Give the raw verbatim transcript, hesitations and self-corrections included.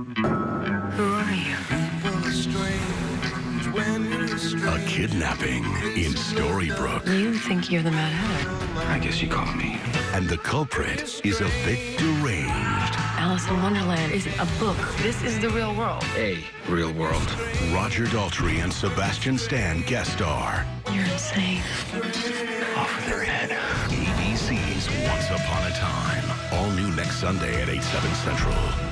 Who are you? A kidnapping in Storybrooke. You think you're the Mad Hatter. I guess you call me. And the culprit is a bit deranged. Alice in Wonderland isn't a book. This is the real world. A real world. Roger Daltrey and Sebastian Stan guest star. You're insane. Off with their head. A B C's Once Upon a Time. All new next Sunday at eight, seven Central.